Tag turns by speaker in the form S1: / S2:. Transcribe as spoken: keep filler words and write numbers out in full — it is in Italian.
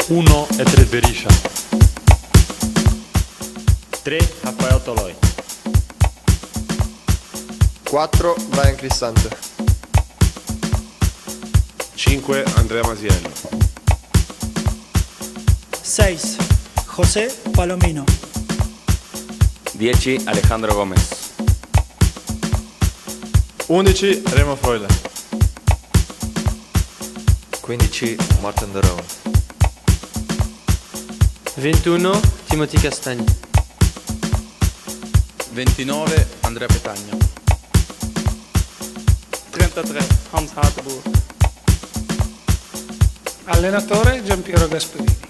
S1: uno Edred Berisha.
S2: tre Raffaele Toloi.
S3: quattro Brian Cristante.
S4: cinque Andrea Masiello.
S5: seis José Palomino.
S6: dieci Alejandro Gómez.
S3: undici Remo Freuler.
S7: quindici Martin De Roon.
S8: ventuno Timothy Castagni.
S9: ventinove Andrea Petagna.
S10: trentatré Hans Hateburg.
S11: Allenatore Giampiero Gasperini.